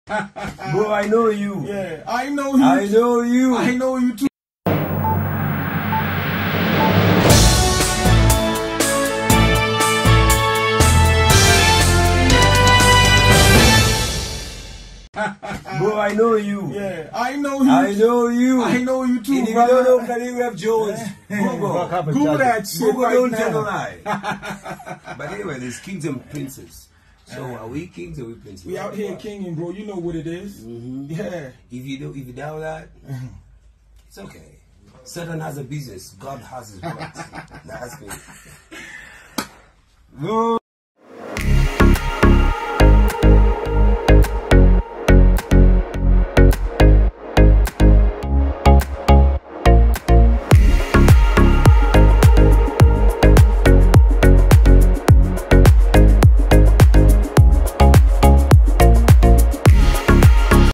Bro, I know you. Yeah, I know you. I know you. I know you too. Bro, I know you. Yeah, I know you. I know you. I know you too, And if you brother. don't know Khaligraph Jones, Google that shit Google right don't now. tell a lie. But anyway, there's kings and princes. So are we kings or we princes? We out here kinging, bro. You know what it is. Yeah. If you doubt that, it's okay. Satan has a business. God has his works. That's me.